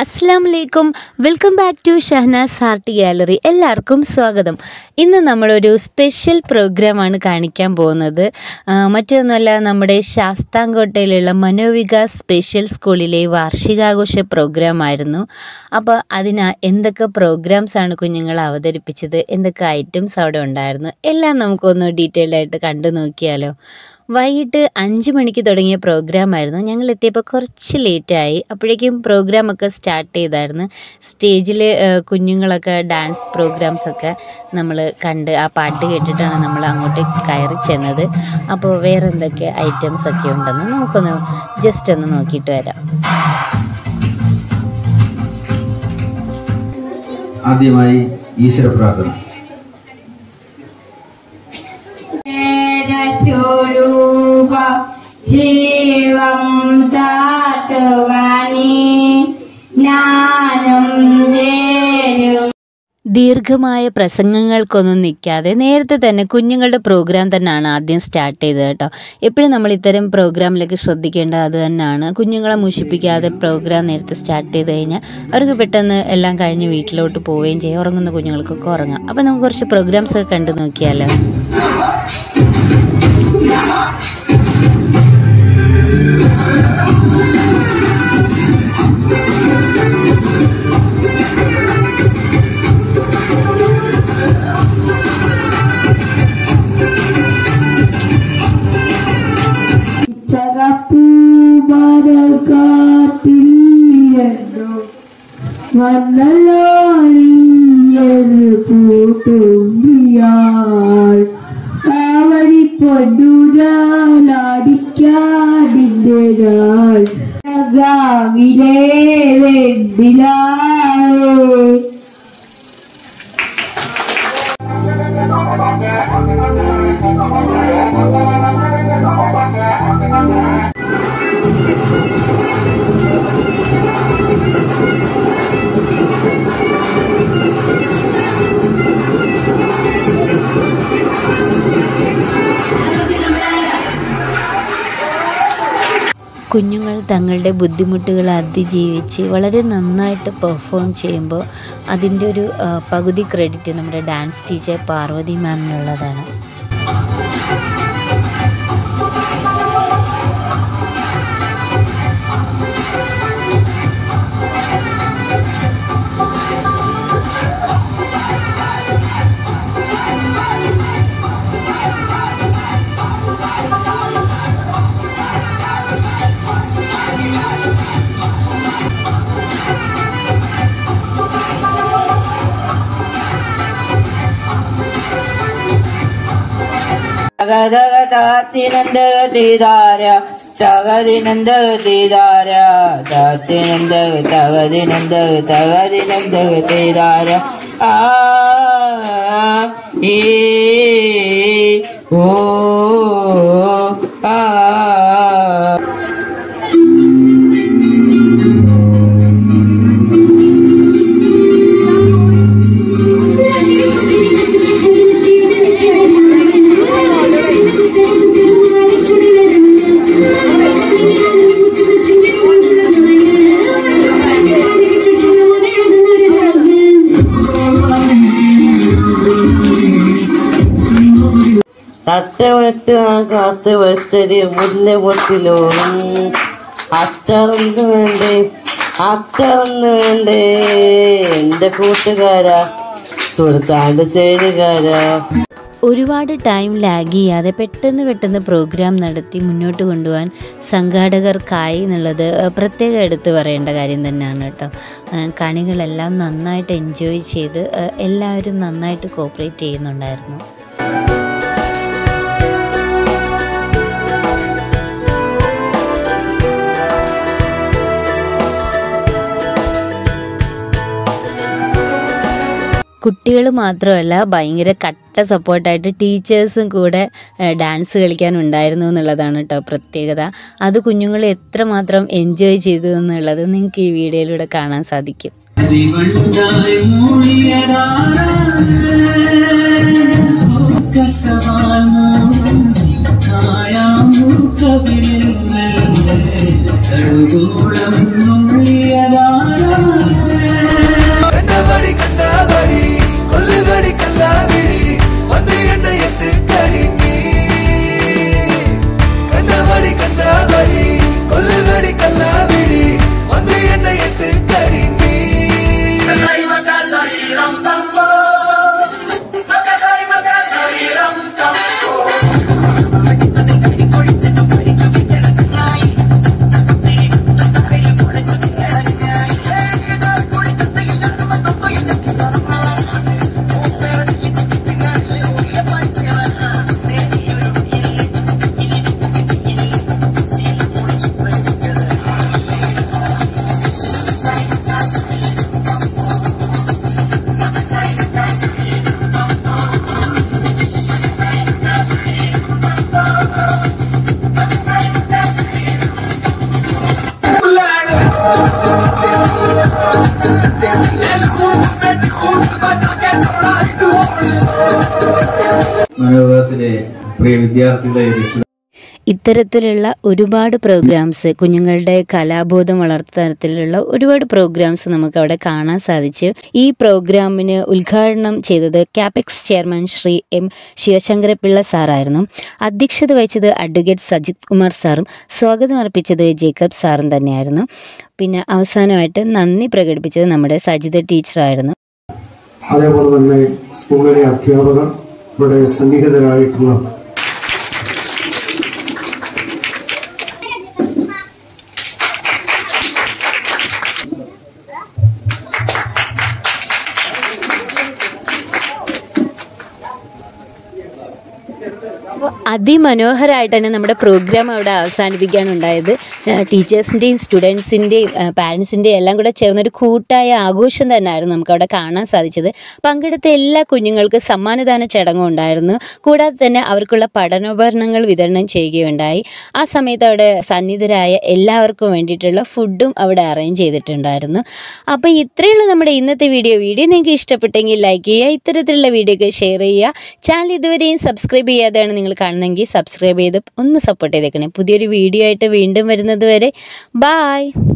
അസ്സലാമലൈക്കും, welcome back to Shahnaz art gallery. എല്ലാവർക്കും സ്വാഗതം. ഇന്ന് നമ്മളൊരു സ്പെഷ്യൽ പ്രോഗ്രാമാണ് കാണിക്കാൻ പോകുന്നത്. മറ്റൊന്നുമല്ല, നമ്മുടെ ശാസ്താംകോട്ടയിലുള്ള മനോവികാസ് സ്പെഷ്യൽ സ്കൂളിലെ വാർഷികാഘോഷ പ്രോഗ്രാമായിരുന്നു. അപ്പോൾ എന്തൊക്കെ പ്രോഗ്രാംസാണ് കുഞ്ഞുങ്ങൾ അവതരിപ്പിച്ചത്, എന്തൊക്കെ ഐറ്റംസ് അവിടെ ഉണ്ടായിരുന്നു, എല്ലാം നമുക്കൊന്ന് ഡീറ്റെയിൽഡ് ആയിട്ട് കണ്ടു നോക്കിയാലോ. വൈകിട്ട് 5 മണിക്ക് തുടങ്ങിയ പ്രോഗ്രാമായിരുന്നു. ഞങ്ങൾ എത്തിയപ്പോൾ കുറച്ച് ലേറ്റായി. അപ്പോഴേക്കും പ്രോഗ്രാമൊക്കെ സ്റ്റാർട്ട് ചെയ്തായിരുന്നു. സ്റ്റേജിൽ കുഞ്ഞുങ്ങളൊക്കെ ഡാൻസ് പ്രോഗ്രാംസൊക്കെ നമ്മൾ കണ്ട് ആ പാട്ട് കേട്ടിട്ടാണ് നമ്മൾ അങ്ങോട്ട് കയറി ചെന്നത്. അപ്പോൾ വേറെ എന്തൊക്കെ ഐറ്റംസൊക്കെ ഉണ്ടെന്ന് നമുക്കൊന്ന് ജസ്റ്റ് ഒന്ന് നോക്കിയിട്ട് വരാം. ആദ്യമായി ഈശ്വര പ്രാർത്ഥന. ജീവം ദീർഘമായ പ്രസംഗങ്ങൾക്കൊന്നും നിൽക്കാതെ നേരത്തെ തന്നെ കുഞ്ഞുങ്ങളുടെ പ്രോഗ്രാം തന്നെയാണ് ആദ്യം സ്റ്റാർട്ട് ചെയ്തത് കേട്ടോ. എപ്പോഴും നമ്മൾ ഇത്തരം പ്രോഗ്രാമിലേക്ക് ശ്രദ്ധിക്കേണ്ടത് അത് തന്നെയാണ്. കുഞ്ഞുങ്ങളെ മുഷിപ്പിക്കാതെ പ്രോഗ്രാം നേരത്തെ സ്റ്റാർട്ട് ചെയ്ത് കഴിഞ്ഞാൽ അവർക്ക് പെട്ടെന്ന് എല്ലാം കഴിഞ്ഞ് വീട്ടിലോട്ട് പോവുകയും ചെയ്യും. ഉറങ്ങുന്ന കുഞ്ഞുങ്ങൾക്കൊക്കെ ഉറങ്ങാം. അപ്പോൾ നമുക്ക് കുറച്ച് പ്രോഗ്രാംസ് ഒക്കെ കണ്ടു നോക്കിയാലോ. അവരി പൊന്നുരാടിക്കാടിന്റെ ഗാവിലെ വെന്തിലാവേ. കുഞ്ഞുങ്ങൾ തങ്ങളുടെ ബുദ്ധിമുട്ടുകൾ അതിജീവിച്ച് വളരെ നന്നായിട്ട് പെർഫോം ചെയ്യുമ്പോൾ അതിൻ്റെ ഒരു പകുതി ക്രെഡിറ്റ് നമ്മുടെ ഡാൻസ് ടീച്ചർ പാർവതി മാമിനുള്ളതാണ്. കാത്ത് വെച്ചൊരു മുല്ല പൊട്ടിലോടും അച്ചറന്ന് വേണ്ടേ എന്റെ കൂട്ടുകാരാ, സുഹൃത്താന്റെ ചേരുകാരാ. ഒരുപാട് ടൈം ലാഗ് ചെയ്യാതെ പെട്ടെന്ന് പ്രോഗ്രാം നടത്തി മുന്നോട്ട് കൊണ്ടുപോകാൻ സംഘാടകർക്കായി എന്നുള്ളത് പ്രത്യേകം എടുത്തു പറയേണ്ട കാര്യം തന്നെയാണ് കേട്ടോ. കണികളെല്ലാം നന്നായിട്ട് എൻജോയ് ചെയ്ത് എല്ലാവരും നന്നായിട്ട് കോപ്പറേറ്റ് ചെയ്യുന്നുണ്ടായിരുന്നു. കുട്ടികൾ മാത്രമല്ല, ഭയങ്കര കട്ട സപ്പോർട്ടായിട്ട് ടീച്ചേഴ്സും കൂടെ ഡാൻസ് കളിക്കാനുണ്ടായിരുന്നു എന്നുള്ളതാണ് കേട്ടോ പ്രത്യേകത. അത് കുഞ്ഞുങ്ങൾ എത്രമാത്രം എൻജോയ് ചെയ്തു എന്നുള്ളത് നിങ്ങൾക്ക് ഈ വീഡിയോയിലൂടെ കാണാൻ സാധിക്കും. കടുകൂളം നുള്ളിയതാണ് മനോവികാസിലെ പ്രിയ വിദ്യാർത്ഥികളെ രക്ഷിത ഇത്തരത്തിലുള്ള ഒരുപാട് പ്രോഗ്രാംസ്, കുഞ്ഞുങ്ങളുടെ കലാബോധം വളർത്തുന്ന ഒരുപാട് പ്രോഗ്രാംസ് നമുക്ക് അവിടെ കാണാൻ സാധിച്ചു. ഈ പ്രോഗ്രാമിന് ഉദ്ഘാടനം ചെയ്തത് കാപെക്സ് ചെയർമാൻ ശ്രീ എം ശിവശങ്കരപിള്ള സാറായിരുന്നു. അധ്യക്ഷത വഹിച്ചത് അഡ്വക്കേറ്റ് സജിത് കുമാർ സാറും സ്വാഗതം അർപ്പിച്ചത് ജേക്കബ് സാറും തന്നെയായിരുന്നു. പിന്നെ അവസാനമായിട്ട് നന്ദി പ്രകടിപ്പിച്ചത് നമ്മുടെ സജിത ടീച്ചറായിരുന്നു. അതേപോലെ തന്നെ സ്കൂളിലെ അധ്യാപകർ, ഇവിടെ സന്നിഹിതരായിട്ടുള്ള അതിമനോഹരമായിട്ട് തന്നെ നമ്മുടെ പ്രോഗ്രാം അവിടെ അവസാനിപ്പിക്കുകയാണ് ഉണ്ടായത്. ടീച്ചേഴ്സിൻ്റെയും സ്റ്റുഡൻസിൻ്റെയും പാരൻസിൻ്റെയും എല്ലാം കൂടെ ചേർന്നൊരു കൂട്ടായ ആഘോഷം തന്നെയായിരുന്നു നമുക്കവിടെ കാണാൻ സാധിച്ചത്. പങ്കെടുത്ത എല്ലാ കുഞ്ഞുങ്ങൾക്കും സമ്മാനദാന ചടങ്ങും ഉണ്ടായിരുന്നു. കൂടാതെ തന്നെ അവർക്കുള്ള പഠനോപകരണങ്ങൾ വിതരണം ചെയ്യുകയുണ്ടായി. ആ സമയത്ത് അവിടെ സന്നിധരായ എല്ലാവർക്കും വേണ്ടിയിട്ടുള്ള ഫുഡും അവിടെ അറേഞ്ച് ചെയ്തിട്ടുണ്ടായിരുന്നു. അപ്പോൾ ഇത്രയുള്ള നമ്മുടെ ഇന്നത്തെ വീഡിയോ നിങ്ങൾക്ക് ഇഷ്ടപ്പെട്ടെങ്കിൽ ലൈക്ക് ചെയ്യുക, ഇത്തരത്തിലുള്ള വീഡിയോ ഒക്കെ ഷെയർ ചെയ്യുക. ചാനൽ ഇതുവരെയും സബ്സ്ക്രൈബ് ചെയ്യാതെയാണ് നിങ്ങൾ കാണുന്നെങ്കിൽ സബ്സ്ക്രൈബ് ചെയ്ത് ഒന്ന് സപ്പോർട്ട് ചെയ്തേക്കണേ. പുതിയൊരു വീഡിയോ ആയിട്ട് വീണ്ടും വരുന്നത് വരെ ബായ്.